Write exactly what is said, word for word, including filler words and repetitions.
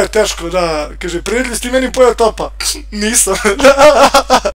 Teško, da. Kaže, prijatelj, si ti meni pojao topa? Nisam.